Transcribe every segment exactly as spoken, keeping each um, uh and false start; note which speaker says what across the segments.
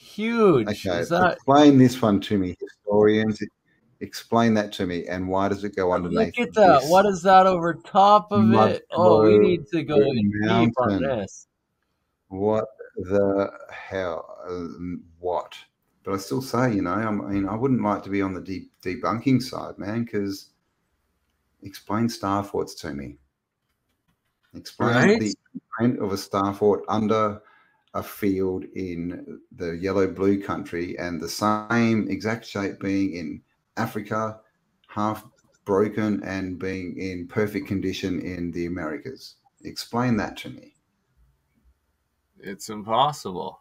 Speaker 1: Huge.
Speaker 2: Okay,
Speaker 1: Is that?
Speaker 2: explain this one to me, historians. Explain that to me, and why does it go
Speaker 1: Look
Speaker 2: underneath
Speaker 1: at that.
Speaker 2: this
Speaker 1: What is that over top of it? Oh, we
Speaker 2: Musgrove
Speaker 1: need to go in deep on
Speaker 2: Mountain?
Speaker 1: this.
Speaker 2: What the hell? Um, what? But I still say, you know, I mean, I wouldn't like to be on the de debunking side, man, because explain star forts to me. Explain
Speaker 1: Right?
Speaker 2: the print of a star fort under a field in the yellow blue country and the same exact shape being in Africa, half broken, and being in perfect condition in the Americas. Explain that to me.
Speaker 1: It's impossible.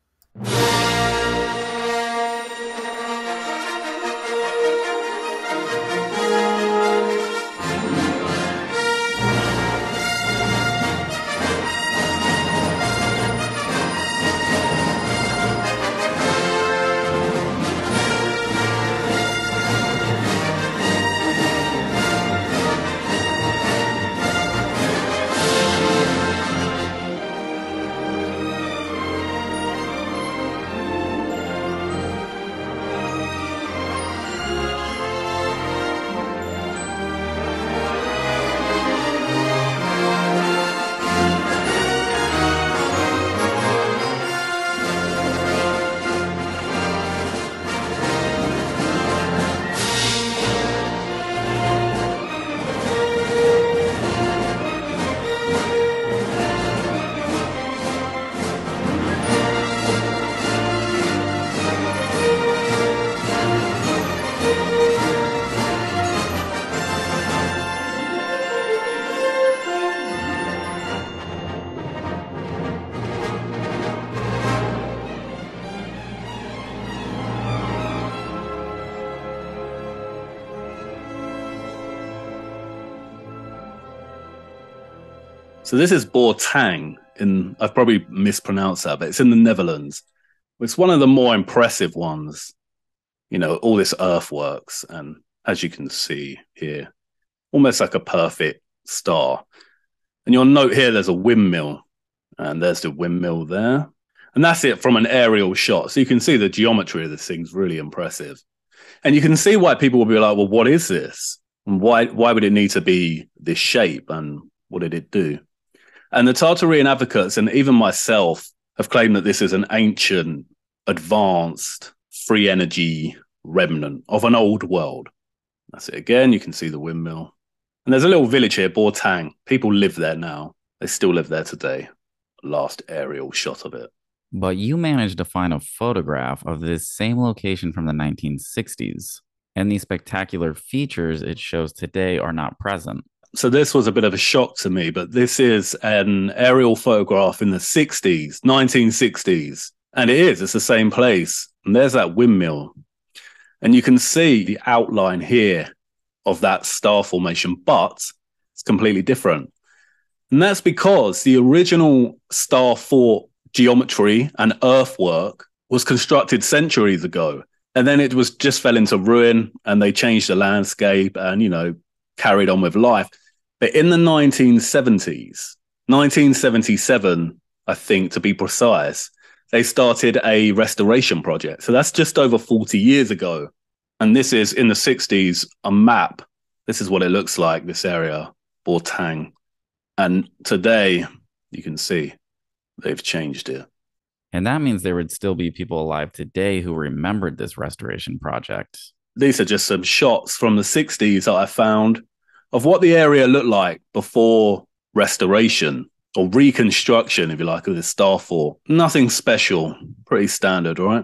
Speaker 3: So this is Bourtang in, I've probably mispronounced that, but it's in the Netherlands. It's one of the more impressive ones. You know, all this earthworks, and as you can see here, almost like a perfect star. And you'll note here there's a windmill, and there's the windmill there. And that's it from an aerial shot. So you can see the geometry of this thing's really impressive. And you can see why people will be like, well, what is this? And why, why would it need to be this shape? And what did it do? And the Tartarian advocates, and even myself, have claimed that this is an ancient, advanced, free energy remnant of an old world. That's it again. You can see the windmill. And there's a little village here, Bourtang. People live there now. They still live there today. Last aerial shot of it.
Speaker 4: But you managed to find a photograph of this same location from the nineteen sixties. And these spectacular features it shows today are not present.
Speaker 3: So this was a bit of a shock to me, but this is an aerial photograph in the sixties, nineteen sixties. And it is, it's the same place. And there's that windmill. And you can see the outline here of that star formation, but it's completely different. And that's because the original star fort geometry and earthwork was constructed centuries ago. And then it was just fell into ruin, and they changed the landscape and, you know, carried on with life. But in the nineteen seventies, nineteen seventy-seven, I think, to be precise, they started a restoration project. So that's just over forty years ago. And this is, in the sixties, a map. This is what it looks like, this area, Bourtang. And today, you can see they've changed it.
Speaker 4: And that means there would still be people alive today who remembered this restoration project.
Speaker 3: These are just some shots from the sixties that I found of what the area looked like before restoration or reconstruction, if you like, of the star fort. Nothing special, pretty standard, right?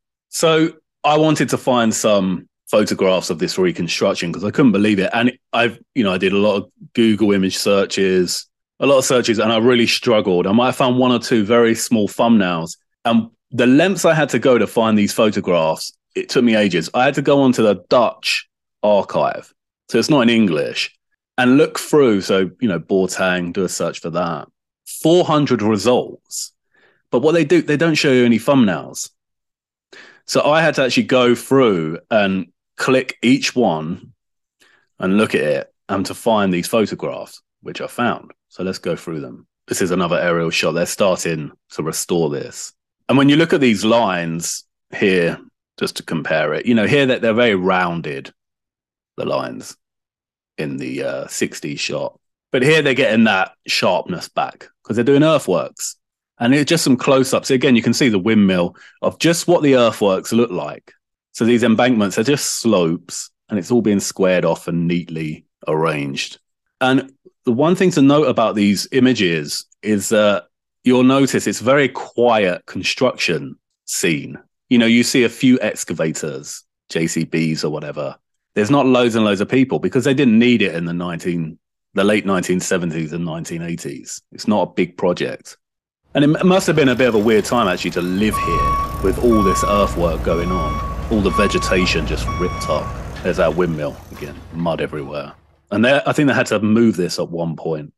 Speaker 3: So I wanted to find some photographs of this reconstruction because I couldn't believe it. And I've, you know, I did a lot of Google image searches, a lot of searches, and I really struggled. I might have found one or two very small thumbnails. And the lengths I had to go to find these photographs, it took me ages. I had to go onto the Dutch archive. So it's not in English, and look through. So, you know, Bourtang, do a search for that. four hundred results. But what they do, they don't show you any thumbnails. So I had to actually go through and click each one and look at it and to find these photographs, which I found. So let's go through them. This is another aerial shot. They're starting to restore this. And when you look at these lines here, just to compare it, you know, here that they're very rounded, the lines in the uh, sixties shot. But here they're getting that sharpness back because they're doing earthworks. And it's just some close-ups. Again, you can see the windmill of just what the earthworks look like. So these embankments are just slopes, and it's all being squared off and neatly arranged. And the one thing to note about these images is that you'll notice it's a very quiet construction scene. You know, you see a few excavators, J C Bs or whatever. There's not loads and loads of people because they didn't need it in the nineteen, the late nineteen seventies and nineteen eighties. It's not a big project. And it must have been a bit of a weird time actually to live here with all this earthwork going on, all the vegetation just ripped up. There's that windmill again, mud everywhere. And I think they had to move this at one point.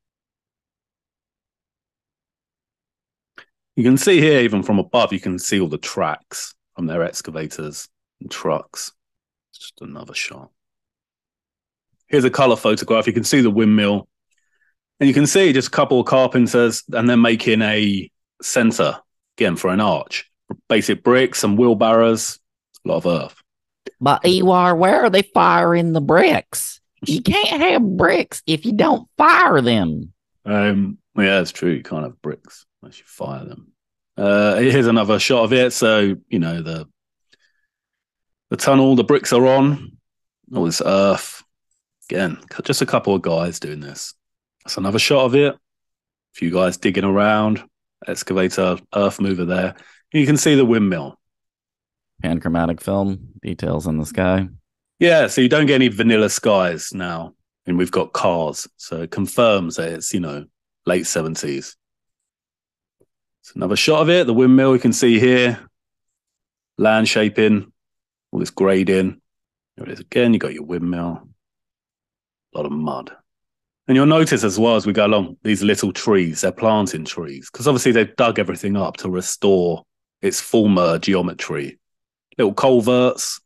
Speaker 3: You can see here, even from above, you can see all the tracks from their excavators and trucks. It's just another shot. Here's a color photograph. You can see the windmill. And you can see just a couple of carpenters, and they're making a center, again, for an arch. Basic bricks and wheelbarrows, a lot of earth.
Speaker 4: But Ewar, where are they firing the bricks? You can't have bricks if you don't fire them.
Speaker 3: Um, yeah, that's true. You can't have bricks unless you fire them. Uh, here's another shot of it. So, you know, the the tunnel, the bricks are on. All this earth. Again, just a couple of guys doing this. That's another shot of it. A few guys digging around. Excavator, earth mover there. You can see the windmill.
Speaker 4: Panchromatic film, details in the sky.
Speaker 3: Yeah, so you don't get any vanilla skies now. And we've got cars. So it confirms that it's, you know, late seventies. It's another shot of it. The windmill you can see here. Land shaping. All this grading. There it is again. You got your windmill. A lot of mud. And you'll notice as well as we go along, these little trees, they're planting trees. Because obviously they've dug everything up to restore its former geometry. Little culverts.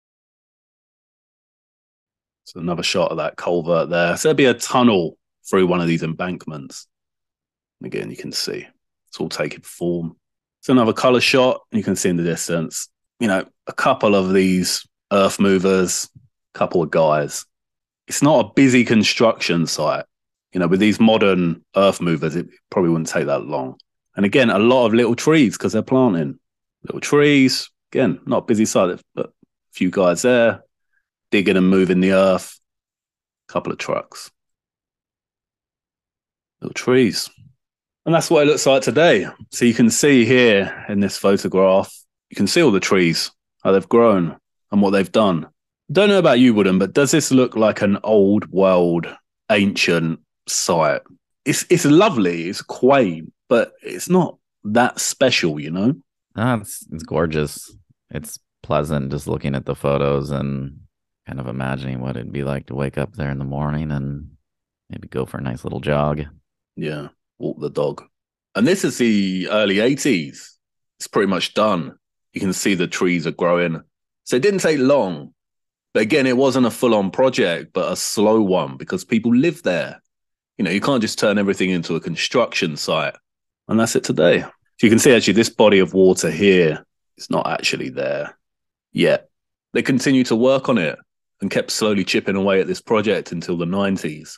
Speaker 3: So another shot of that culvert there. So there'll be a tunnel through one of these embankments. And again, you can see it's all taking form. It's another color shot. And you can see in the distance, you know, a couple of these earth movers, a couple of guys. It's not a busy construction site. You know, with these modern earth movers, it probably wouldn't take that long. And again, a lot of little trees because they're planting. Little trees. Again, not a busy site, but a few guys there digging and moving the earth. A couple of trucks. Little trees. And that's what it looks like today. So you can see here in this photograph, you can see all the trees, how they've grown and what they've done. Don't know about you, Wooden, but does this look like an old world, ancient site? It's it's lovely, it's quaint, but it's not that special, you know?
Speaker 4: No, it's, it's gorgeous. It's pleasant just looking at the photos and kind of imagining what it'd be like to wake up there in the morning and maybe go for a nice little jog.
Speaker 3: Yeah, walk the dog. And this is the early eighties. It's pretty much done. You can see the trees are growing. So it didn't take long. But again, it wasn't a full-on project, but a slow one because people live there. You know, you can't just turn everything into a construction site. And that's it today. So you can see actually this body of water here is not actually there yet. They continued to work on it and kept slowly chipping away at this project until the nineties.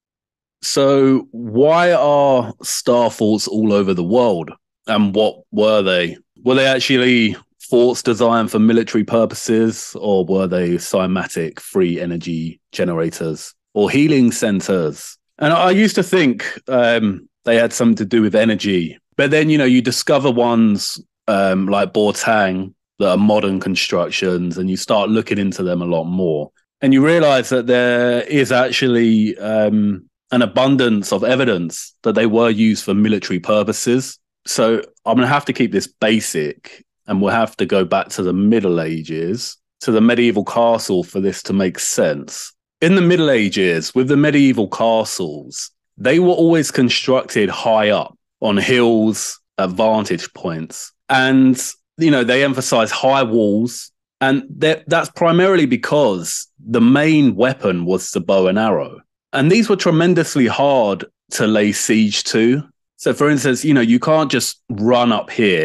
Speaker 3: So why are star forts all over the world? And what were they? Were they actually forts designed for military purposes, or were they cymatic free energy generators or healing centers? And I used to think um, they had something to do with energy. But then, you know, you discover ones um, like Bortang that are modern constructions, and you start looking into them a lot more. And you realize that there is actually um, an abundance of evidence that they were used for military purposes. So I'm going to have to keep this basic, and we'll have to go back to the Middle Ages, to the medieval castle for this to make sense. In the Middle Ages, with the medieval castles, they were always constructed high up on hills at vantage points. And, you know, they emphasize high walls. And that's primarily because the main weapon was the bow and arrow. And these were tremendously hard to lay siege to. So, for instance, you know, you can't just run up here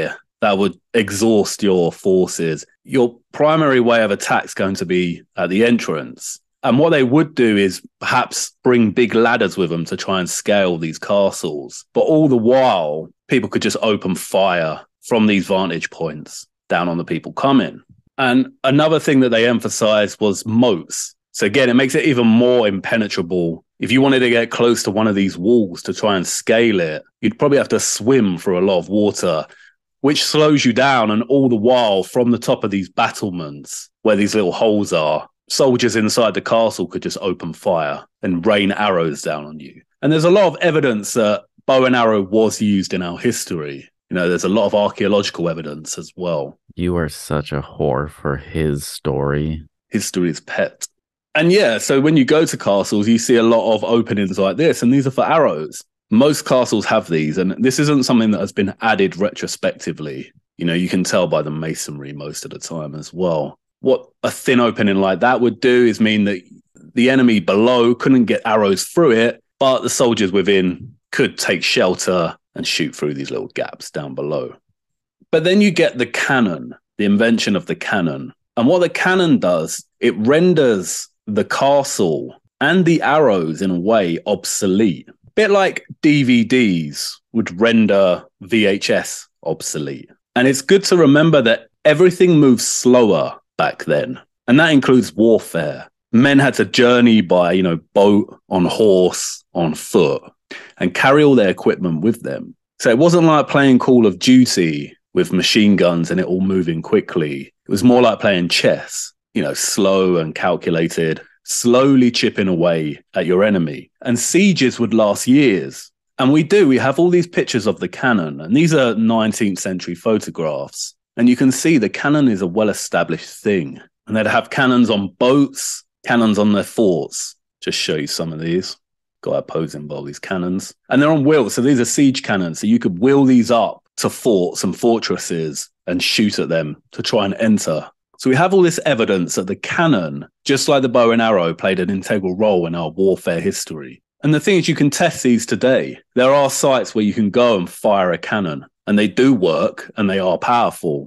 Speaker 3: that would exhaust your forces. Your primary way of attack is going to be at the entrance. And what they would do is perhaps bring big ladders with them to try and scale these castles. But all the while, people could just open fire from these vantage points down on the people coming. And another thing that they emphasized was moats. So again, it makes it even more impenetrable. If you wanted to get close to one of these walls to try and scale it, you'd probably have to swim through a lot of water, which slows you down. And all the while, from the top of these battlements, where these little holes are, soldiers inside the castle could just open fire and rain arrows down on you. And there's a lot of evidence that bow and arrow was used in our history. You know, there's a lot of archaeological evidence as well.
Speaker 4: You are such a whore for his story.
Speaker 3: History's pet. And yeah, so when you go to castles, you see a lot of openings like this, and these are for arrows. Most castles have these, and this isn't something that has been added retrospectively. You know, you can tell by the masonry most of the time as well. What a thin opening like that would do is mean that the enemy below couldn't get arrows through it, but the soldiers within could take shelter and shoot through these little gaps down below. But then you get the cannon, the invention of the cannon. And what the cannon does, it renders the castle and the arrows in a way obsolete. A bit like D V Ds would render V H S obsolete. And it's good to remember that everything moves slower back then. And that includes warfare. Men had to journey by, you know, boat, on horse, on foot, and carry all their equipment with them. So it wasn't like playing Call of Duty with machine guns and it all moving quickly. It was more like playing chess, you know, slow and calculated, slowly chipping away at your enemy. And sieges would last years. And we do, we have all these pictures of the cannon, and these are nineteenth century photographs. And you can see the cannon is a well-established thing. And they'd have cannons on boats, cannons on their forts. Just show you some of these. Got opposing bowl, these cannons. And they're on wheels, so these are siege cannons. So you could wheel these up to forts and fortresses and shoot at them to try and enter. So we have all this evidence that the cannon, just like the bow and arrow, played an integral role in our warfare history. And the thing is, you can test these today. There are sites where you can go and fire a cannon, and they do work, and they are powerful.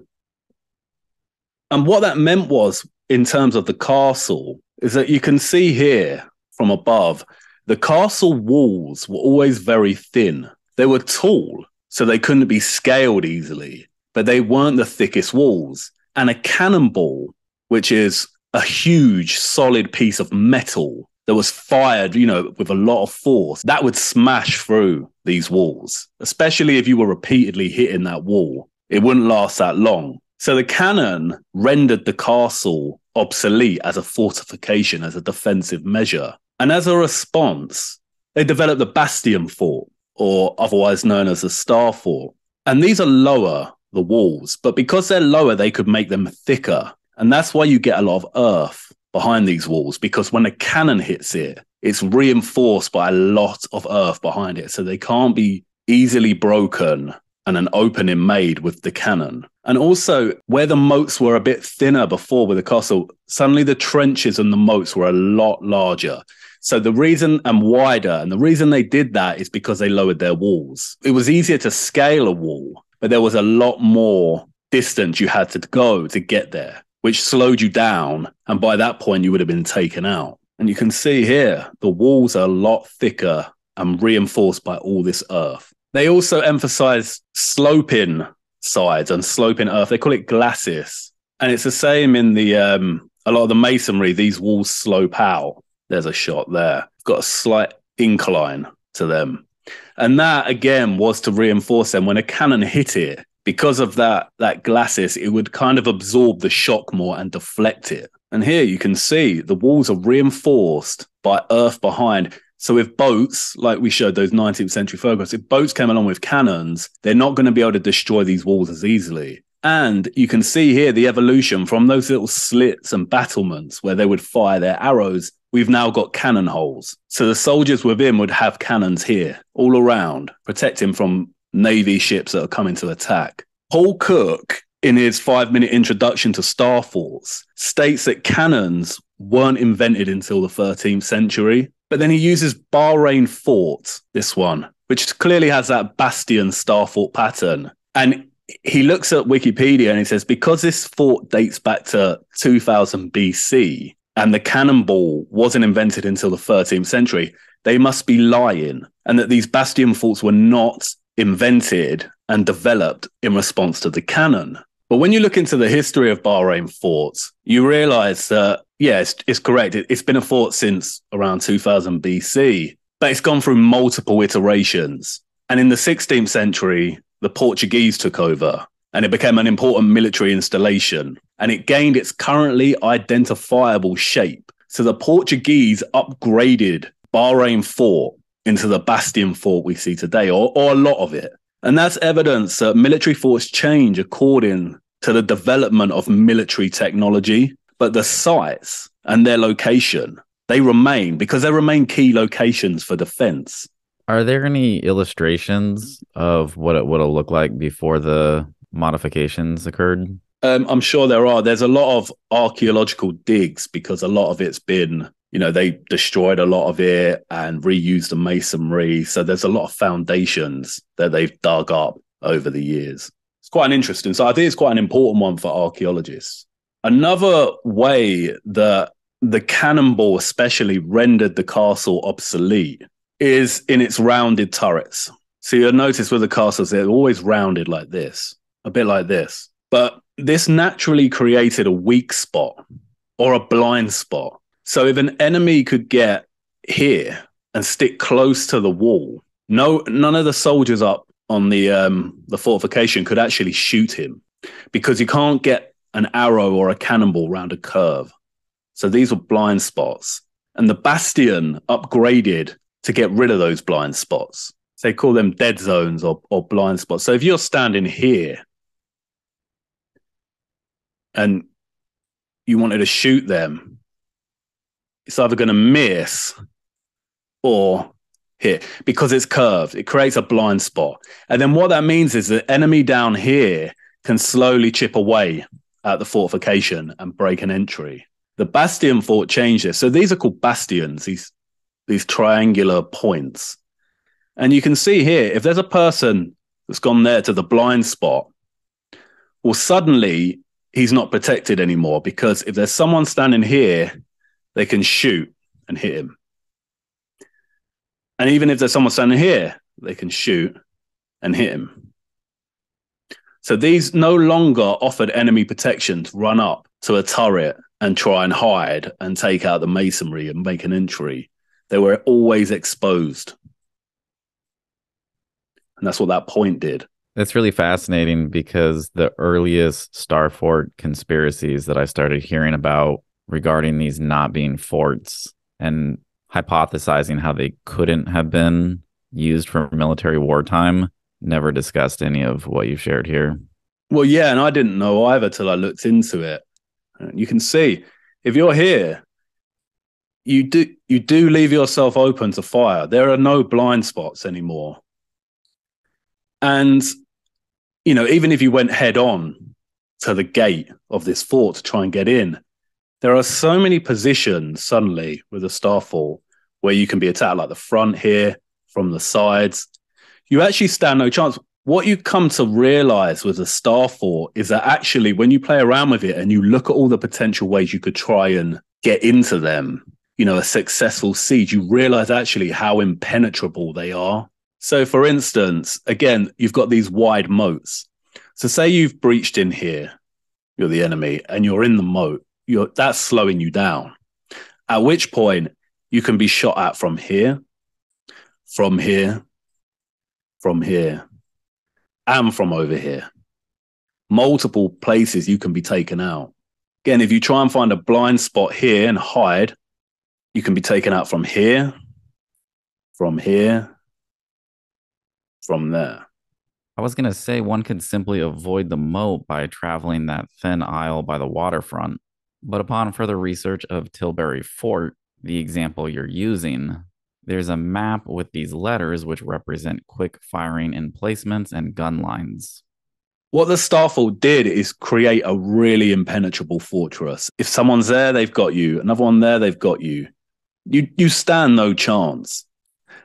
Speaker 3: And what that meant was, in terms of the castle, is that you can see here from above, the castle walls were always very thin. They were tall, so they couldn't be scaled easily, but they weren't the thickest walls. And a cannonball, which is a huge, solid piece of metal that was fired, you know, with a lot of force, that would smash through these walls, especially if you were repeatedly hitting that wall. It wouldn't last that long. So the cannon rendered the castle obsolete as a fortification, as a defensive measure. And as a response, they developed the bastion fort, or otherwise known as the star fort. And these are lower, the walls, but because they're lower, they could make them thicker. And that's why you get a lot of earth behind these walls, because when a cannon hits it, it's reinforced by a lot of earth behind it. So they can't be easily broken and an opening made with the cannon. And also, where the moats were a bit thinner before with the castle, suddenly the trenches and the moats were a lot larger. So the reason, and wider, and the reason they did that is because they lowered their walls. It was easier to scale a wall, but there was a lot more distance you had to go to get there, which slowed you down. And by that point, you would have been taken out. And you can see here, the walls are a lot thicker and reinforced by all this earth. They also emphasize sloping sides and sloping earth. They call it glacis. And it's the same in the um, a lot of the masonry. These walls slope out. There's a shot there. It's got a slight incline to them. And that, again, was to reinforce them. When a cannon hit it, because of that, that glacis, it would kind of absorb the shock more and deflect it. And here you can see the walls are reinforced by earth behind. So if boats, like we showed those nineteenth century photographs, if boats came along with cannons, they're not going to be able to destroy these walls as easily. And you can see here the evolution from those little slits and battlements where they would fire their arrows. We've now got cannon holes. So the soldiers within would have cannons here all around, protecting from Navy ships that are coming to attack. Paul Cook, in his five-minute introduction to star forts, states that cannons weren't invented until the thirteenth century. But then he uses Bahrain Fort, this one, which clearly has that bastion star fort pattern. And he looks at Wikipedia and he says, because this fort dates back to two thousand B C and the cannonball wasn't invented until the thirteenth century, they must be lying, and that these bastion forts were not invented and developed in response to the cannon. But when you look into the history of Bahrain forts, you realize that, yeah, it's, it's correct. It, it's been a fort since around two thousand B C, but it's gone through multiple iterations. And in the sixteenth century, the Portuguese took over and it became an important military installation, and it gained its currently identifiable shape. So the Portuguese upgraded Bahrain fort into the bastion fort we see today, or, or a lot of it. And that's evidence that military forts change according to the development of military technology, but the sites and their location, they remain, because they remain key locations for defense.
Speaker 4: Are there any illustrations of what it would have looked like before the modifications occurred?
Speaker 3: Um, I'm sure there are. There's a lot of archaeological digs, because a lot of it's been, you know, they destroyed a lot of it and reused the masonry. So there's a lot of foundations that they've dug up over the years. It's quite an interesting. So I think it's quite an important one for archaeologists. Another way that the cannonball especially rendered the castle obsolete is in its rounded turrets. So you'll notice with the castles, they're always rounded like this, a bit like this. But this naturally created a weak spot or a blind spot. So if an enemy could get here and stick close to the wall, no, none of the soldiers up on the um, the fortification could actually shoot him, because you can't get an arrow or a cannonball round a curve. So these were blind spots. And the bastion upgraded to get rid of those blind spots. So they call them dead zones or, or blind spots. So if you're standing here and you wanted to shoot them, it's either going to miss or hit, because it's curved. It creates a blind spot. And then what that means is the enemy down here can slowly chip away at the fortification and break an entry. The bastion fort changed this. So these are called bastions, these, these triangular points. And you can see here, if there's a person that's gone there to the blind spot, well, suddenly he's not protected anymore, because if there's someone standing here, they can shoot and hit him. And even if there's someone standing here, they can shoot and hit him. So these no longer offered enemy protection to run up to a turret and try and hide and take out the masonry and make an entry. They were always exposed. And that's what that point did.
Speaker 4: It's really fascinating, because the earliest Star Fort conspiracies that I started hearing about regarding these not being forts and hypothesizing how they couldn't have been used for military wartime never discussed any of what you've shared here.
Speaker 3: Well, yeah, and I didn't know either till I looked into it. You can see, if you're here, you do you do leave yourself open to fire. There are no blind spots anymore. And, you know, even if you went head on to the gate of this fort to try and get in, there are so many positions suddenly with a Star Fort where you can be attacked, like the front here, from the sides. You actually stand no chance. What you come to realize with a Star Fort is that actually when you play around with it and you look at all the potential ways you could try and get into them, you know, a successful siege, you realize actually how impenetrable they are. So for instance, again, you've got these wide moats. So say you've breached in here, you're the enemy, and you're in the moat, you're, that's slowing you down. At which point you can be shot at from here, from here, from here, and from over here. Multiple places you can be taken out. Again, if you try and find a blind spot here and hide, you can be taken out from here, from here, from there.
Speaker 4: I was going to say one could simply avoid the moat by traveling that thin aisle by the waterfront. But upon further research of Tilbury Fort, the example you're using, there's a map with these letters which represent quick firing emplacements and gun lines.
Speaker 3: What the Star Fort did is create a really impenetrable fortress. If someone's there, they've got you. Another one there, they've got you. You, you stand no chance.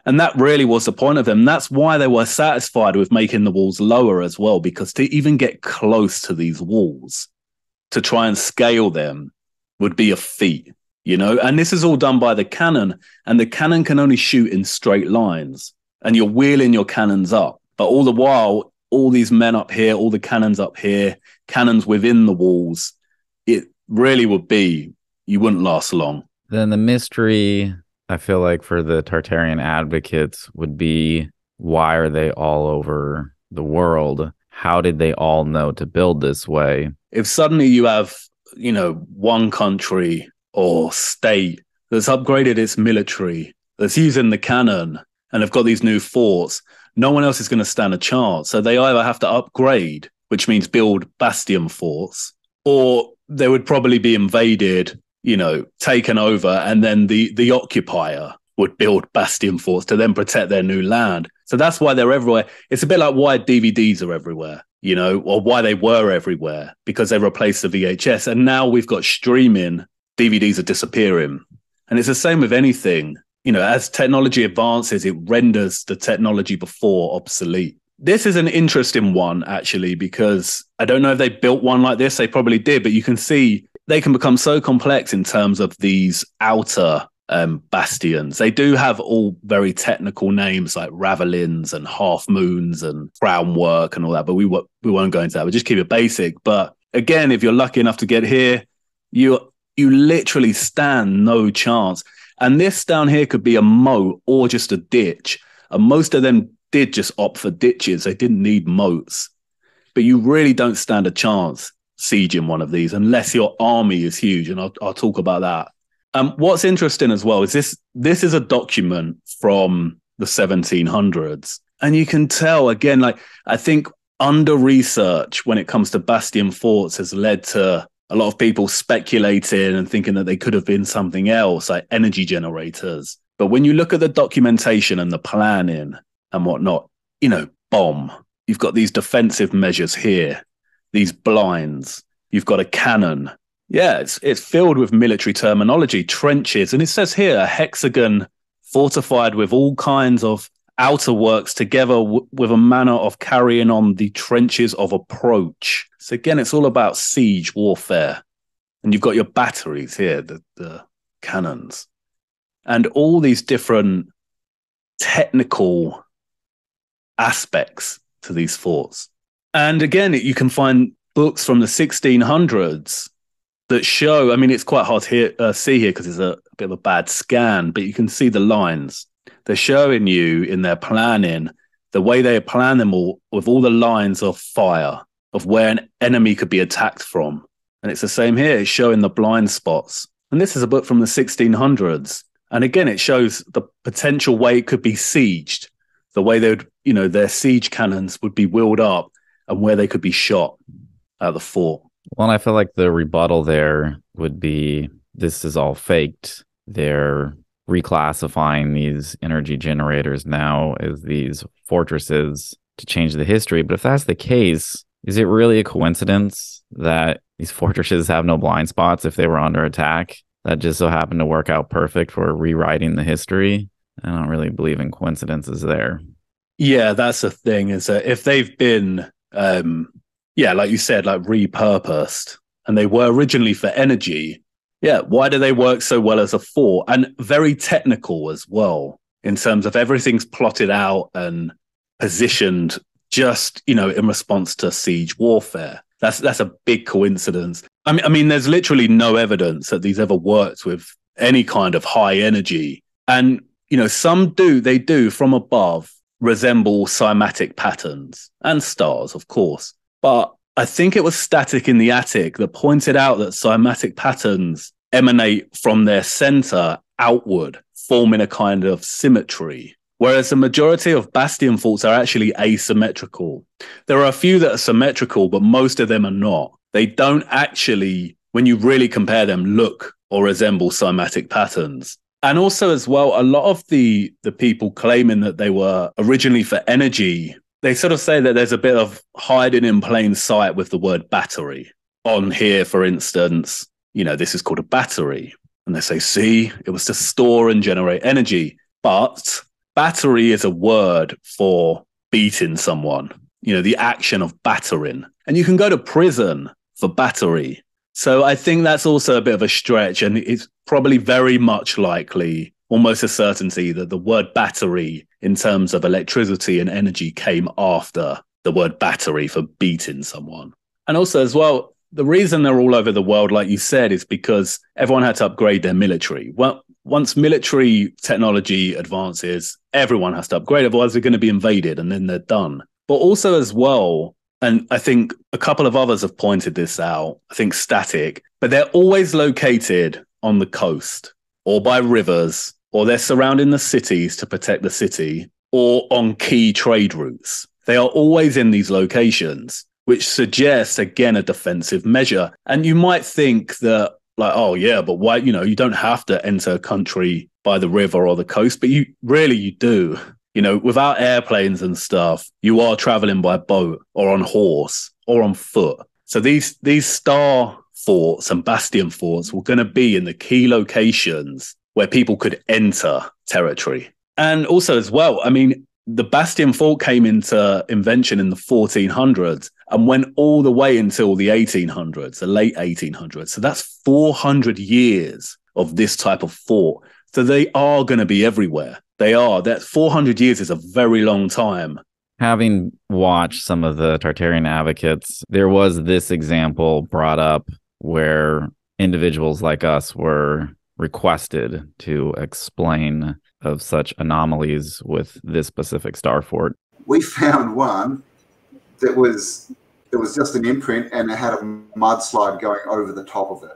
Speaker 3: And that really was the point of them. That's why they were satisfied with making the walls lower as well, because to even get close to these walls, to try and scale them, would be a feat, you know? And this is all done by the cannon, and the cannon can only shoot in straight lines, and you're wheeling your cannons up. But all the while, all these men up here, all the cannons up here, cannons within the walls, it really would be, you wouldn't last long.
Speaker 4: Then the mystery, I feel like, for the Tartarian advocates would be, why are they all over the world? How did they all know to build this way?
Speaker 3: If suddenly you have, you know, one country or state that's upgraded its military, that's using the cannon, and have got these new forts, no one else is going to stand a chance. So they either have to upgrade, which means build bastion forts, or they would probably be invaded, you know, taken over, and then the, the occupier would build bastion forts to then protect their new land. So that's why they're everywhere. It's a bit like why D V Ds are everywhere, you know, or why they were everywhere, because they replaced the V H S. And now we've got streaming, D V Ds are disappearing. And it's the same with anything. You know, as technology advances, it renders the technology before obsolete. This is an interesting one, actually, because I don't know if they built one like this. They probably did, but you can see they can become so complex in terms of these outer um, bastions. They do have all very technical names like ravelins and half moons and crown work and all that, but we, w- we won't go into that. We'll just keep it basic. But again, if you're lucky enough to get here, you you literally stand no chance. And this down here could be a moat or just a ditch. And most of them did just opt for ditches. They didn't need moats. But you really don't stand a chance sieging one of these unless your army is huge. And I'll, I'll talk about that. Um, what's interesting as well is this, this is a document from the seventeen hundreds. And you can tell, again, like, I think under research when it comes to bastion forts has led to a lot of people speculating and thinking that they could have been something else, like energy generators. But when you look at the documentation and the planning and whatnot, you know, bomb. You've got these defensive measures here, these blinds. You've got a cannon. Yeah, it's it's filled with military terminology, trenches. And it says here, a hexagon fortified with all kinds of outer works together w- with a manner of carrying on the trenches of approach. So again, it's all about siege warfare. And you've got your batteries here, the, the cannons, and all these different technical aspects to these forts. And again, you can find books from the sixteen hundreds that show, I mean, it's quite hard to hear, uh, see here because it's a, a bit of a bad scan, but you can see the lines. They're showing you in their planning, the way they plan them all with all the lines of fire, of where an enemy could be attacked from. And it's the same here. It's showing the blind spots. And this is a book from the sixteen hundreds. And again, it shows the potential way it could be sieged, the way they would, you know, their siege cannons would be wheeled up and where they could be shot at the fort.
Speaker 4: Well, and I feel like the rebuttal there would be, this is all faked. They're reclassifying these energy generators now as these fortresses to change the history. But if that's the case, is it really a coincidence that these fortresses have no blind spots if they were under attack? That just so happened to work out perfect for rewriting the history? I don't really believe in coincidences there.
Speaker 3: Yeah, that's the thing, is that if they've been, um, yeah, like you said, like repurposed, and they were originally for energy, yeah, why do they work so well as a fort? And very technical as well, in terms of everything's plotted out and positioned just, you know, in response to siege warfare. That's that's a big coincidence. I mean, I mean, there's literally no evidence that these ever worked with any kind of high energy. And, you know, some do, they do from above resemble cymatic patterns and stars, of course. But I think it was Static in the Attic that pointed out that cymatic patterns emanate from their center outward, forming a kind of symmetry. Whereas the majority of bastion forts are actually asymmetrical. There are a few that are symmetrical, but most of them are not. They don't actually, when you really compare them, look or resemble cymatic patterns. And also as well, a lot of the, the people claiming that they were originally for energy, they sort of say that there's a bit of hiding in plain sight with the word battery. On here, for instance, you know, this is called a battery. And they say, see, it was to store and generate energy. But battery is a word for beating someone, you know, the action of battering. And you can go to prison for battery. So I think that's also a bit of a stretch, and it's probably very much likely, almost a certainty, that the word battery in terms of electricity and energy came after the word battery for beating someone. And also as well, the reason they're all over the world, like you said, is because everyone had to upgrade their military. Well, once military technology advances, everyone has to upgrade, otherwise they're going to be invaded and then they're done. But also as well, and I think a couple of others have pointed this out, I think Static, but they're always located on the coast or by rivers, or they're surrounding the cities to protect the city, or on key trade routes. They are always in these locations, which suggests, again, a defensive measure. And you might think that, like, oh, yeah, but why, you know, you don't have to enter a country by the river or the coast, but you really, you do. You know, without airplanes and stuff, you are traveling by boat or on horse or on foot. So these these star forts and bastion forts were going to be in the key locations where people could enter territory. And also as well, I mean, the bastion fort came into invention in the fourteen hundreds and went all the way until the eighteen hundreds, the late eighteen hundreds. So that's four hundred years of this type of fort. So they are going to be everywhere. They are. That four hundred years is a very long time.
Speaker 4: Having watched some of the Tartarian advocates, there was this example brought up where individuals like us were requested to explain of such anomalies with this specific star fort.
Speaker 2: We found one that was it was just an imprint, and it had a mudslide going over the top of it.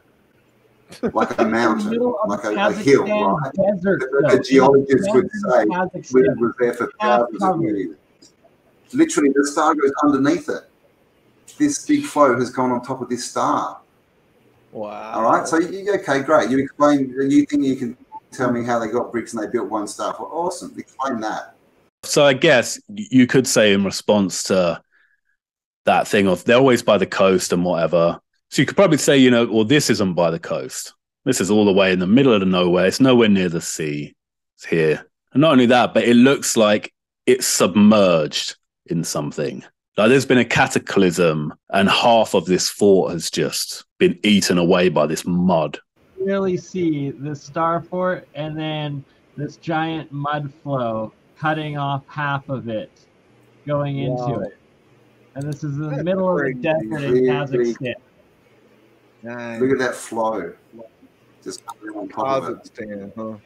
Speaker 2: Like a mountain, like a, a hill, right? Desert, the, the geologists would say it was there for thousands of years. Literally, the star goes underneath it. This big flow has gone on top of this star.
Speaker 5: Wow.
Speaker 2: All right, so you, okay, great. You explain, you think you can tell me how they got bricks and they built one star. Well, awesome. Explain that.
Speaker 3: So I guess you could say in response to that thing of they're always by the coast and whatever. So you could probably say, you know, well, this isn't by the coast. This is all the way in the middle of the nowhere. It's nowhere near the sea. It's here. And not only that, but it looks like it's submerged in something. Like there's been a cataclysm and half of this fort has just been eaten away by this mud.
Speaker 1: You really see the star fort and then this giant mud flow cutting off half of it, going into wow. it. And this is in the That's middle of the desert in Kazakhstan.
Speaker 2: Nice. Look at that flow. Just on top of it.
Speaker 5: Huh?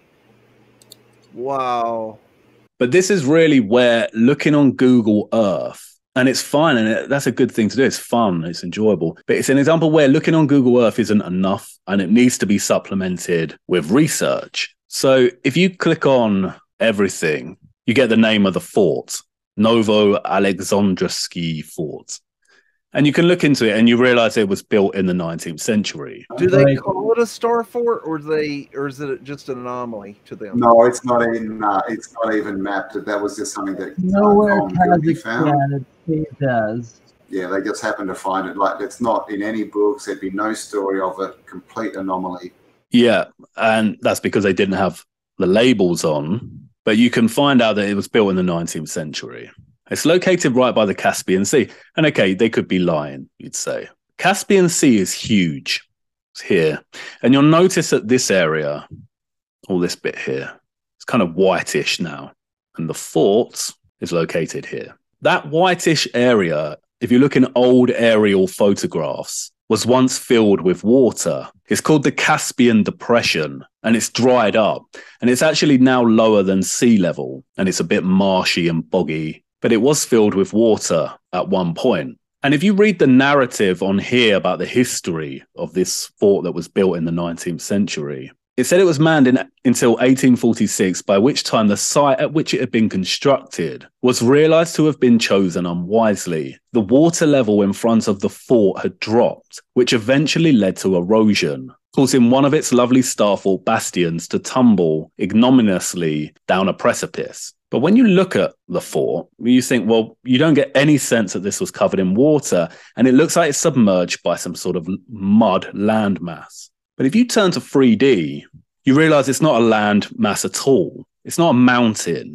Speaker 5: Wow.
Speaker 3: But this is really where looking on Google Earth, and it's fun, and it, that's a good thing to do. It's fun, it's enjoyable. But it's an example where looking on Google Earth isn't enough, and it needs to be supplemented with research. So if you click on everything, you get the name of the fort, Novo Alexandrovsky Fort. And you can look into it and you realize it was built in the nineteenth century.
Speaker 5: Do they call it a star fort, or they, or is it just an anomaly to them?
Speaker 2: No, it's not even. Uh, it's not even mapped. That was just something that
Speaker 1: nowhere Kazakhstan it does.
Speaker 2: Yeah, they just happened to find it. Like it's not in any books. There'd be no story of it. Complete anomaly.
Speaker 3: Yeah, and that's because they didn't have the labels on. But you can find out that it was built in the nineteenth century. It's located right by the Caspian Sea. And okay, they could be lying, you'd say. Caspian Sea is huge. It's here. And you'll notice that this area, all this bit here, it's kind of whitish now. And the fort is located here. That whitish area, if you look in old aerial photographs, was once filled with water. It's called the Caspian Depression, and it's dried up. And it's actually now lower than sea level. And it's a bit marshy and boggy. But it was filled with water at one point. And if you read the narrative on here about the history of this fort that was built in the nineteenth century, it said it was manned in, until eighteen forty-six, by which time the site at which it had been constructed was realized to have been chosen unwisely. The water level in front of the fort had dropped, which eventually led to erosion, causing one of its lovely star fort bastions to tumble ignominiously down a precipice. But when you look at the fort, you think, well, you don't get any sense that this was covered in water, and it looks like it's submerged by some sort of mud landmass. But if you turn to three D, you realize it's not a land mass at all. It's not a mountain.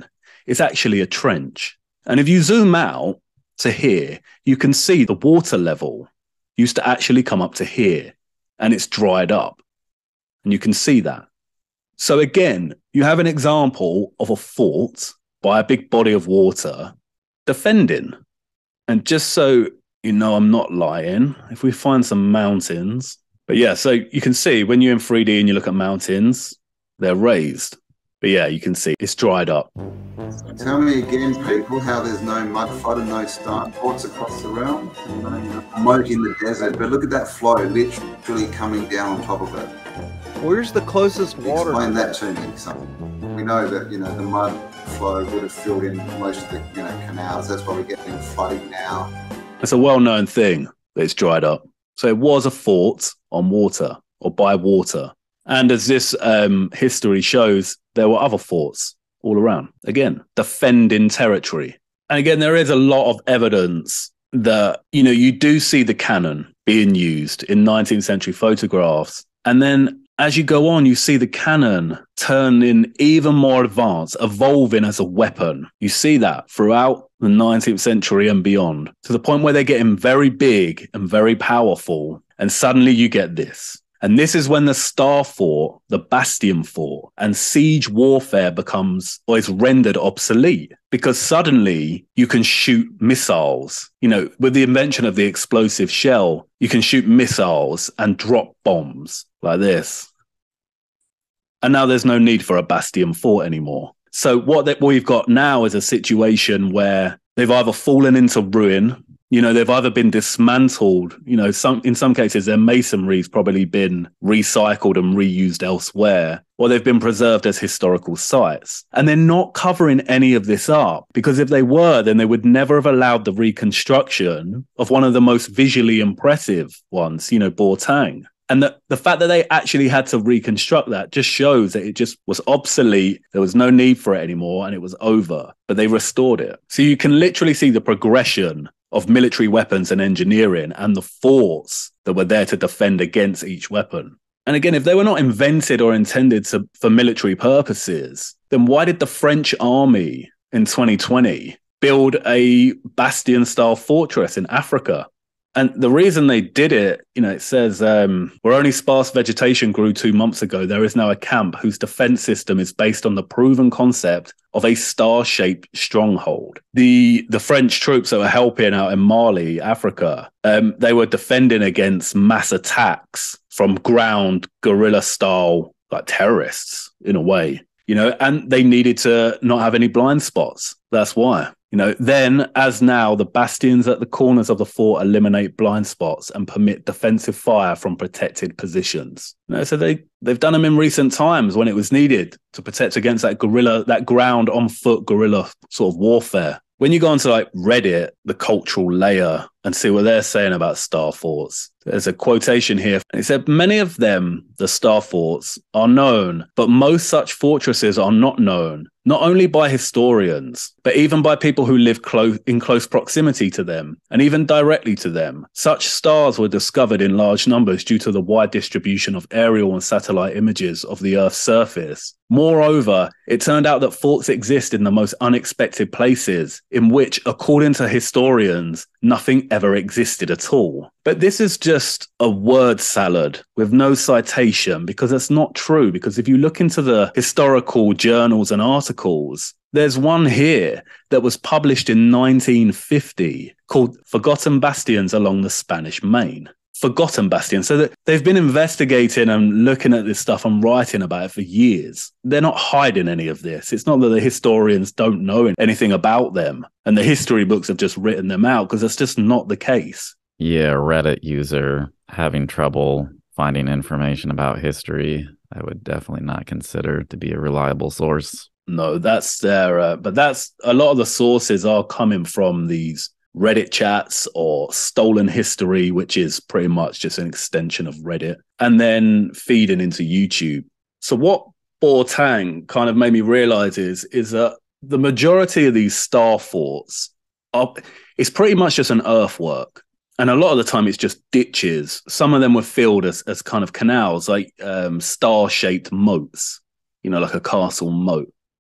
Speaker 3: it's actually a trench. And if you zoom out to here, you can see the water level used to actually come up to here, and it's dried up. And you can see that. So again, you have an example of a fort by a big body of water defending. And just so you know, I'm not lying, if we find some mountains, but yeah, so you can see when you're in three D and you look at mountains, they're raised. But yeah, you can see it's dried up.
Speaker 2: Tell me again, people, how there's no mud flood and no star forts across the realm. Moat in the desert, but look at that flow literally coming down on top of it.
Speaker 5: Where's the closest water?
Speaker 2: Explain that to me. So we know that, you know, the mud flow would have filled in most of the, you know, canals. That's why we're getting flooding now.
Speaker 3: It's a well-known thing that it's dried up. So it was a fort on water or by water. And as this um, history shows, there were other forts all around. Again, defending territory. And again, there is a lot of evidence that, you know, you do see the cannon being used in nineteenth century photographs. And then as you go on, you see the cannon turning even more advanced, evolving as a weapon. You see that throughout the nineteenth century and beyond, to the point where they're getting very big and very powerful. And suddenly you get this. And this is when the Star Fort, the Bastion Fort, and siege warfare becomes or is rendered obsolete, because suddenly you can shoot missiles. You know, with the invention of the explosive shell, you can shoot missiles and drop bombs like this. And now there's no need for a Bastion Fort anymore. So what, that, what we've got now is a situation where they've either fallen into ruin. You know, they've either been dismantled, you know, some in some cases their masonry's probably been recycled and reused elsewhere, or they've been preserved as historical sites. And they're not covering any of this up, because if they were, then they would never have allowed the reconstruction of one of the most visually impressive ones, you know, Bortang. And the, the fact that they actually had to reconstruct that just shows that it just was obsolete. There was no need for it anymore and it was over, but they restored it. So you can literally see the progression of military weapons and engineering and the forts that were there to defend against each weapon. And again, if they were not invented or intended to, for military purposes, then why did the French army in twenty twenty build a bastion-style fortress in Africa? And the reason they did it, you know, it says, um, where only sparse vegetation grew two months ago, there is now a camp whose defense system is based on the proven concept of a star-shaped stronghold. The the French troops that were helping out in Mali, Africa, um, they were defending against mass attacks from ground guerrilla-style, like terrorists, in a way, you know, and they needed to not have any blind spots. That's why. You know, then, as now, the bastions at the corners of the fort eliminate blind spots and permit defensive fire from protected positions. You know, so they, they've done them in recent times when it was needed to protect against that guerrilla, that ground on foot guerrilla sort of warfare. When you go onto like Reddit, the cultural layer, and see what they're saying about star forts, there's a quotation here. It said, many of them, the star forts, are known, but most such fortresses are not known, not only by historians, but even by people who live close in close proximity to them, and even directly to them. Such stars were discovered in large numbers due to the wide distribution of aerial and satellite images of the Earth's surface. Moreover, it turned out that forts exist in the most unexpected places, in which, according to historians, nothing ever existed at all. But this is just a word salad with no citation, because that's not true. Because if you look into the historical journals and articles, there's one here that was published in nineteen fifty called Forgotten Bastions Along the Spanish Main. Forgotten bastions. So that they've been investigating and looking at this stuff and writing about it for years. They're not hiding any of this. It's not that the historians don't know anything about them and the history books have just written them out, because that's just not the case.
Speaker 4: Yeah, Reddit user having trouble finding information about history, I would definitely not consider to be a reliable source.
Speaker 3: No, that's there. Uh, but that's a lot of the sources are coming from these Reddit chats or stolen history, which is pretty much just an extension of Reddit, and then feeding into YouTube. So what Bortang kind of made me realize is, is that the majority of these star forts are, it's pretty much just an earthwork. And a lot of the time it's just ditches. Some of them were filled as, as kind of canals, like um, star-shaped moats, you know, like a castle moat.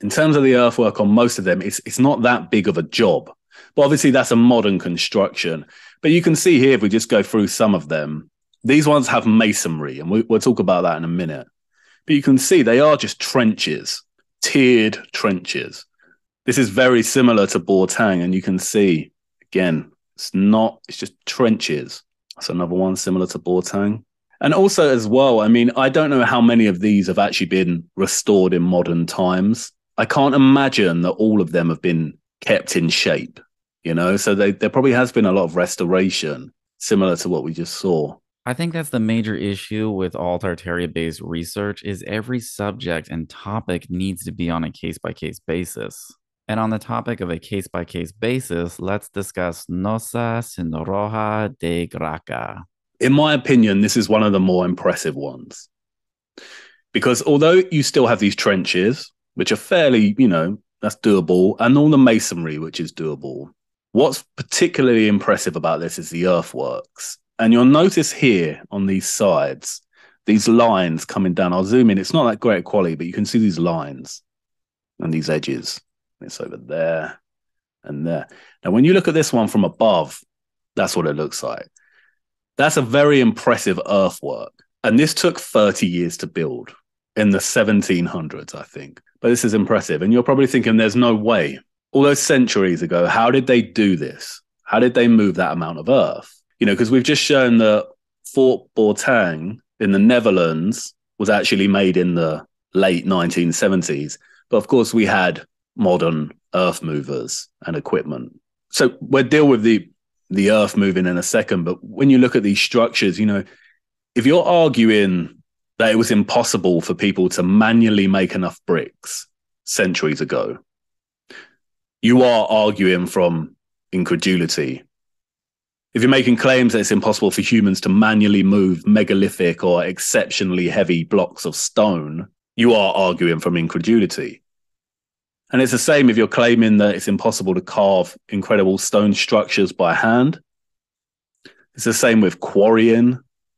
Speaker 3: in terms of the earthwork on most of them, it's it's not that big of a job. But obviously that's a modern construction. But you can see here, if we just go through some of them, these ones have masonry, and we, we'll talk about that in a minute. But you can see they are just trenches, tiered trenches. This is very similar to Bourtang, and you can see, again, it's not, it's just trenches. That's another one similar to Bourtang. And also as well, I mean, I don't know how many of these have actually been restored in modern times. I can't imagine that all of them have been kept in shape, you know? So they, there probably has been a lot of restoration, similar to what we just saw.
Speaker 4: I think that's the major issue with all Tartaria-based research is every subject and topic needs to be on a case-by-case basis. And on the topic of a case-by-case basis, let's discuss Nossa Senhora de Graça.
Speaker 3: In my opinion, this is one of the more impressive ones. Because although you still have these trenches, which are fairly, you know, that's doable, and all the masonry, which is doable, what's particularly impressive about this is the earthworks. And you'll notice here on these sides, these lines coming down. I'll zoom in. It's not that great quality, but you can see these lines and these edges. It's over there and there. Now, when you look at this one from above, that's what it looks like. That's a very impressive earthwork. And this took thirty years to build in the seventeen hundreds, I think. But this is impressive. And you're probably thinking there's no way. All those centuries ago, how did they do this? How did they move that amount of earth? You know, because we've just shown that Fort Bourtang in the Netherlands was actually made in the late nineteen seventies. But of course, we had modern earth movers and equipment. So we'll deal with the, the earth moving in a second. But when you look at these structures, you know, if you're arguing that it was impossible for people to manually make enough bricks centuries ago, you are arguing from incredulity. If you're making claims that it's impossible for humans to manually move megalithic or exceptionally heavy blocks of stone, you are arguing from incredulity. And it's the same if you're claiming that it's impossible to carve incredible stone structures by hand. It's the same with quarrying,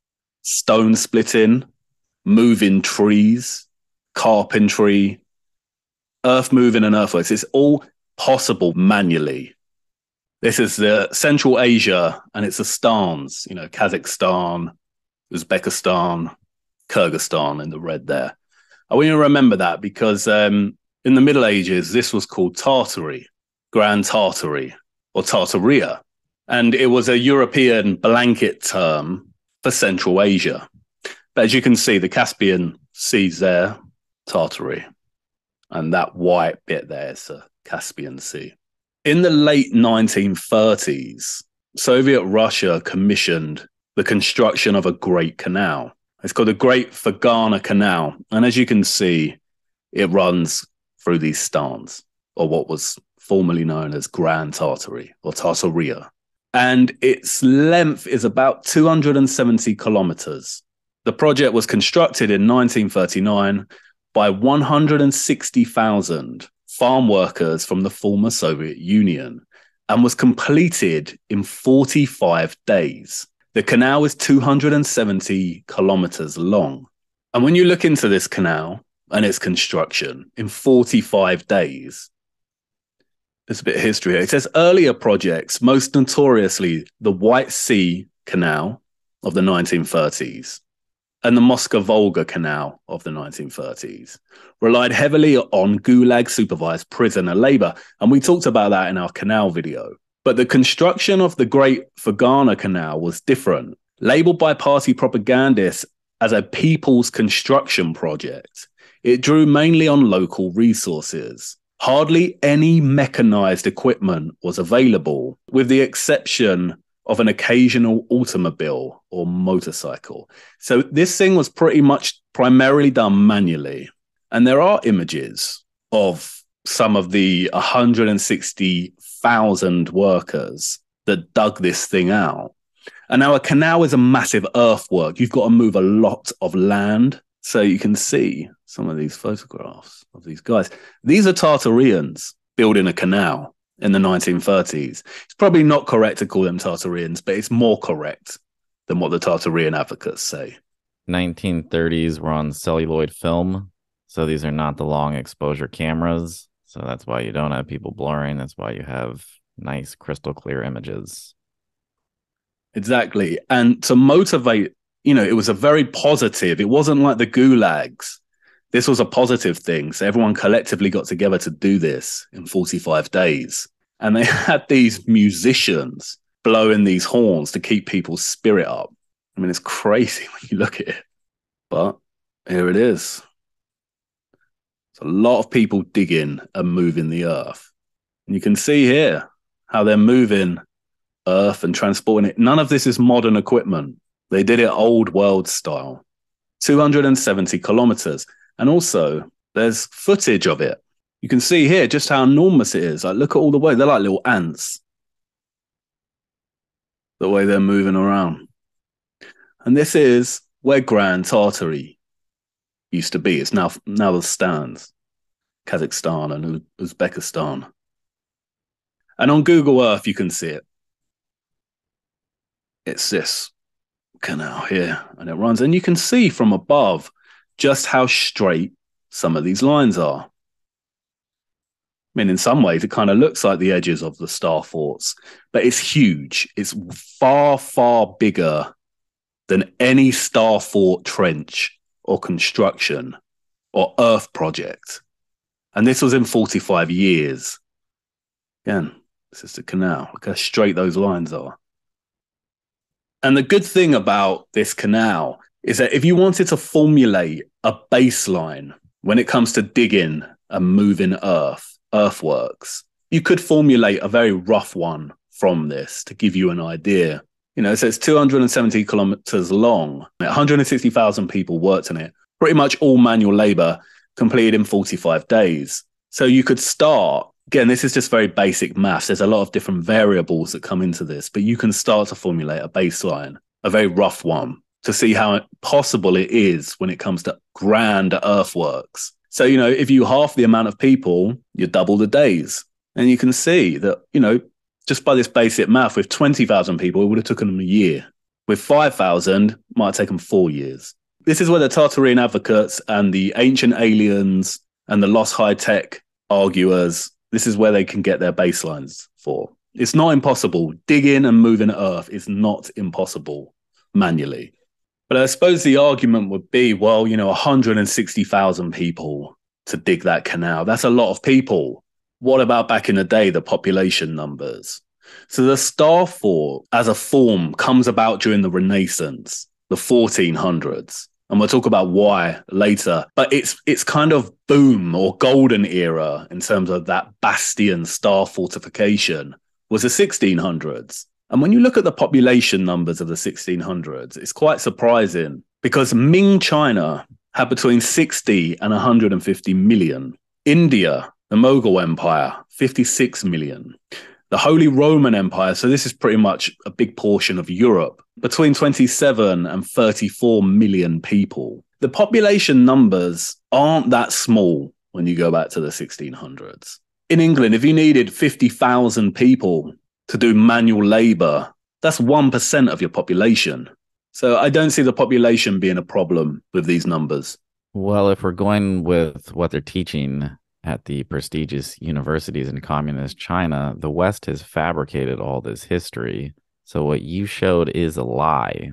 Speaker 3: stone splitting, moving trees, carpentry, earth moving and earthworks. It's all possible manually. This is the Central Asia, and it's the stans, you know, Kazakhstan, Uzbekistan, Kyrgyzstan in the red there. I want you to remember that because um, in the Middle Ages, this was called Tartary, Grand Tartary, or Tartaria. And it was a European blanket term for Central Asia. But as you can see, the Caspian Sea's there, Tartary. And that white bit there is the Caspian Sea. In the late nineteen thirties, Soviet Russia commissioned the construction of a great canal. It's called the Great Fergana Canal. And as you can see, it runs through these stans, or what was formerly known as Grand Tartary, or Tartaria. And its length is about two hundred seventy kilometers. The project was constructed in nineteen thirty-nine by one hundred sixty thousand farm workers from the former Soviet Union and was completed in forty-five days. The canal is two hundred seventy kilometers long. And when you look into this canal and its construction in forty-five days, there's a bit of history here. It says earlier projects, most notoriously the White Sea Canal of the nineteen thirties and the Moscow-Volga Canal of the nineteen thirties, relied heavily on Gulag-supervised prisoner labor. And we talked about that in our canal video. But the construction of the Great Fergana Canal was different. Labeled by party propagandists as a people's construction project, it drew mainly on local resources. Hardly any mechanized equipment was available, with the exception of an occasional automobile or motorcycle. So this thing was pretty much primarily done manually. And there are images of some of the one hundred sixty thousand workers that dug this thing out. And now a canal is a massive earthwork. You've got to move a lot of land. So you can see some of these photographs of these guys. These are Tartarians building a canal in the nineteen thirties. It's probably not correct to call them Tartarians, but it's more correct than what the Tartarian advocates say.
Speaker 4: nineteen thirties were on celluloid film, So these are not the long exposure cameras. So that's why you don't have people blurring. That's why you have nice crystal clear images.
Speaker 3: Exactly. And to motivate, you know, it was a very positive. It wasn't like the gulags. This was a positive thing. So everyone collectively got together to do this in forty-five days. And they had these musicians blowing these horns to keep people's spirit up. I mean, it's crazy when you look at it. But here it is. It's a lot of people digging and moving the earth. And you can see here how they're moving earth and transporting it. None of this is modern equipment. They did it old world style. two hundred seventy kilometers. And also, there's footage of it. You can see here just how enormous it is. Like, look at all the way. They're like little ants. The way they're moving around. And this is where Grand Tartary used to be. It's now, now the stands. Kazakhstan and Uzbekistan. And on Google Earth, you can see it. It's this canal here, and it runs. And you can see from above just how straight some of these lines are. I mean, in some ways, it kind of looks like the edges of the star forts, but it's huge. It's far, far bigger than any star fort trench or construction or earth project. And this was in forty-five years. Again, this is the canal. Look how straight those lines are. And the good thing about this canal is that if you wanted to formulate a baseline when it comes to digging and moving earth, earthworks, you could formulate a very rough one from this to give you an idea. You know, so it's two hundred seventy kilometers long. one hundred sixty thousand people worked on it. Pretty much all manual labor completed in forty-five days. So you could start. Again, this is just very basic maths. There's a lot of different variables that come into this, but you can start to formulate a baseline, a very rough one, to see how possible it is when it comes to grand earthworks. So, you know, if you half the amount of people, you double the days. And you can see that, you know, just by this basic math, with twenty thousand people, it would have taken them a year. With five thousand, it might have taken four years. This is where the Tartarian advocates and the ancient aliens and the lost high-tech arguers, this is where they can get their baselines for. It's not impossible. Digging and moving earth is not impossible manually. But I suppose the argument would be, well, you know, one hundred sixty thousand people to dig that canal. That's a lot of people. What about back in the day, the population numbers? So the star fort as a form comes about during the Renaissance, the fourteen hundreds. And we'll talk about why later. But it's it's kind of boom or golden era in terms of that bastion star fortification was the sixteen hundreds. And when you look at the population numbers of the sixteen hundreds, it's quite surprising because Ming China had between sixty and one hundred fifty million. India, the Mughal Empire, fifty-six million. The Holy Roman Empire, so this is pretty much a big portion of Europe, between twenty-seven and thirty-four million people. The population numbers aren't that small when you go back to the sixteen hundreds. In England, if you needed fifty thousand people to do manual labor, that's one percent of your population. So I don't see the population being a problem with these numbers.
Speaker 4: Well, if we're going with what they're teaching at the prestigious universities in communist China, the West has fabricated all this history. So what you showed is a lie.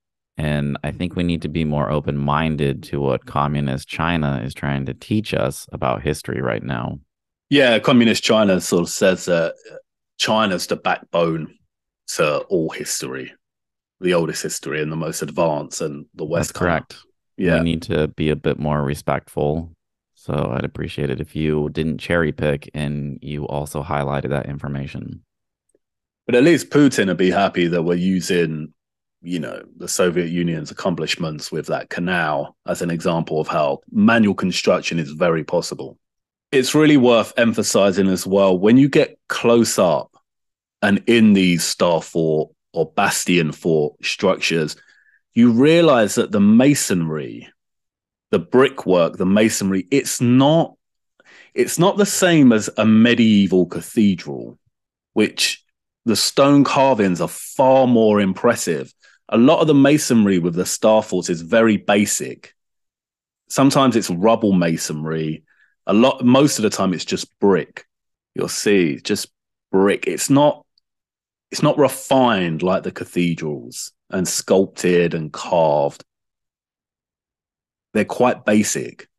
Speaker 4: And I think we need to be more open-minded to what communist China is trying to teach us about history right now.
Speaker 3: Yeah, communist China sort of says that China's the backbone to all history, the oldest history and the most advanced, and the West.
Speaker 4: That's correct. Yeah. We need to be a bit more respectful. So I'd appreciate it if you didn't cherry pick and you also highlighted that information.
Speaker 3: But at least Putin would be happy that we're using, you know, the Soviet Union's accomplishments with that canal as an example of how manual construction is very possible. It's really worth emphasizing as well, when you get close up and in these star fort or bastion fort structures, you realize that the masonry, the brickwork, the masonry, it's not, it's not the same as a medieval cathedral, which the stone carvings are far more impressive. A lot of the masonry with the star forts is very basic. Sometimes it's rubble masonry. A lot, most of the time, it's just brick. You'll see, just brick. It's not, it's not refined like the cathedrals and sculpted and carved. They're quite basic.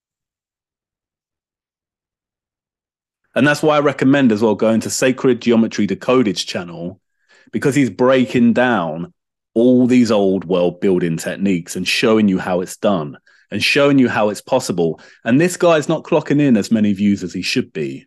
Speaker 3: And that's why I recommend as well going to Sacred Geometry Decoded's channel, because he's breaking down all these old world building techniques and showing you how it's done and showing you how it's possible. And this guy's not clocking in as many views as he should be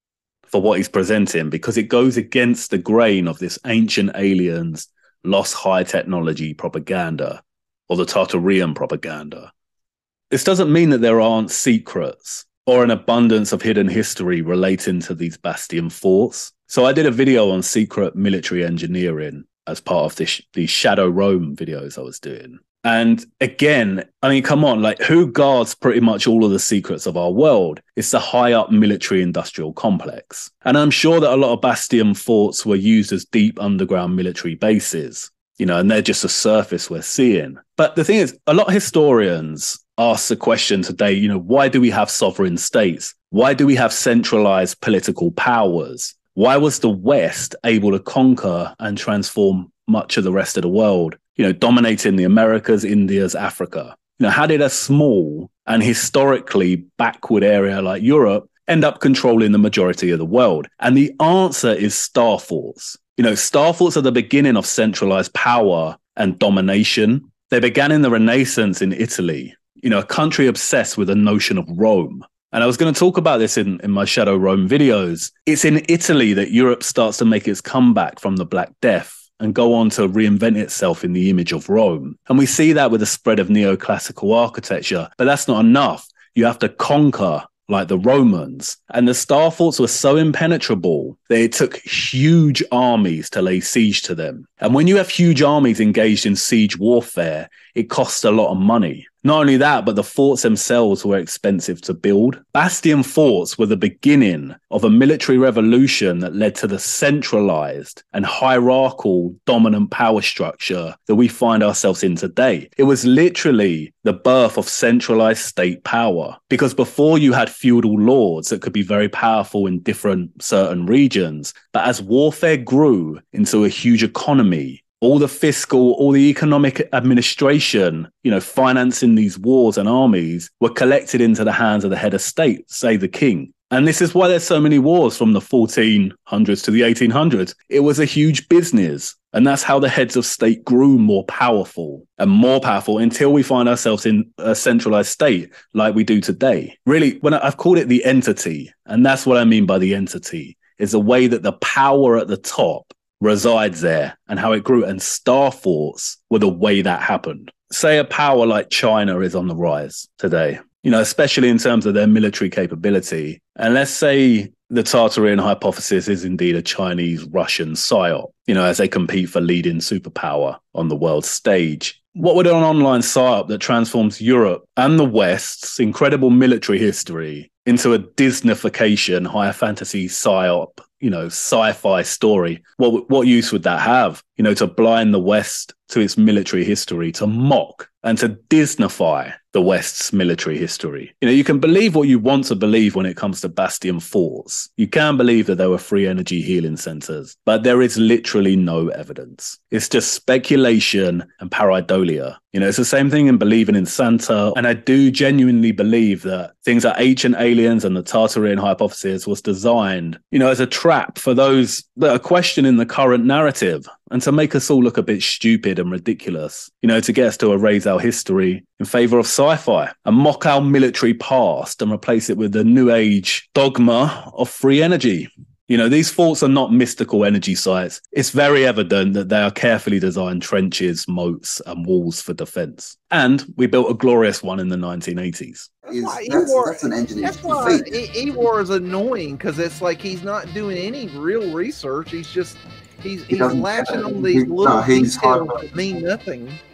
Speaker 3: for what he's presenting, because it goes against the grain of this ancient aliens, lost high technology propaganda, or the Tartarian propaganda. This doesn't mean that there aren't secrets or an abundance of hidden history relating to these bastion forts. So I did a video on secret military engineering as part of this, these Shadow Rome videos I was doing. And again, I mean, come on, like who guards pretty much all of the secrets of our world? It's the high up military industrial complex. And I'm sure that a lot of bastion forts were used as deep underground military bases, you know, and they're just a surface we're seeing. But the thing is, a lot of historians ask the question today, you know, why do we have sovereign states? Why do we have centralized political powers? Why was the West able to conquer and transform much of the rest of the world, you know, dominating the Americas, Indias, Africa? You know, how did a small and historically backward area like Europe end up controlling the majority of the world? And the answer is star forts. You know, star forts are the beginning of centralized power and domination. They began in the Renaissance in Italy, you know, a country obsessed with the notion of Rome. And I was going to talk about this in, in my Shadow Rome videos. It's in Italy that Europe starts to make its comeback from the Black Death and go on to reinvent itself in the image of Rome. And we see that with the spread of neoclassical architecture. But that's not enough. You have to conquer like the Romans. And the star forts were so impenetrable that it took huge armies to lay siege to them. And when you have huge armies engaged in siege warfare, it costs a lot of money. Not only that, but the forts themselves were expensive to build. Bastion forts were the beginning of a military revolution that led to the centralized and hierarchical dominant power structure that we find ourselves in today. It was literally the birth of centralized state power, because before you had feudal lords that could be very powerful in different certain regions. But as warfare grew into a huge economy, all the fiscal, all the economic administration, you know, financing these wars and armies were collected into the hands of the head of state, say the king. And this is why there's so many wars from the fourteen hundreds to the eighteen hundreds. It was a huge business. And that's how the heads of state grew more powerful and more powerful until we find ourselves in a centralized state like we do today. Really, when I, I've called it the entity, and that's what I mean by the entity, is the way that the power at the top resides there and how it grew. And star forts were the way that happened. Say a power like China is on the rise today, you know, especially in terms of their military capability. And let's say the Tartarian hypothesis is indeed a Chinese-Russian psyop, you know, as they compete for leading superpower on the world stage. What would an online psyop that transforms Europe and the West's incredible military history into a Disneyfication, higher fantasy psyop, you know, sci-fi story, what what use would that have? You know, to blind the West to its military history, to mock and to Disneyfy the West's military history. You know, you can believe what you want to believe when it comes to bastion forts. You can believe that there were free energy healing centers, but there is literally no evidence. It's just speculation and pareidolia. You know, it's the same thing in believing in Santa. And I do genuinely believe that things like ancient aliens and the Tartarian hypothesis was designed, you know, as a trap for those that are questioning the current narrative and to make us all look a bit stupid and ridiculous, you know, to get us to erase our history in favor of sci-fi and mock our military past and replace it with the new age dogma of free energy. You know, these forts are not mystical energy sites. It's very evident that they are carefully designed trenches, moats, and walls for defense. And we built a glorious one in the nineteen eighties.
Speaker 2: Is,
Speaker 5: That's,
Speaker 2: that's,
Speaker 5: Ewar,
Speaker 2: that's an engineer's
Speaker 5: that's why
Speaker 2: feat.
Speaker 5: E- Ewar is annoying, because it's like he's not doing any real research. He's just he's
Speaker 2: He
Speaker 5: he's
Speaker 2: doesn't-
Speaker 5: latching on
Speaker 2: he-
Speaker 5: these little
Speaker 2: no, he's
Speaker 5: details
Speaker 2: hyper-
Speaker 5: that mean nothing.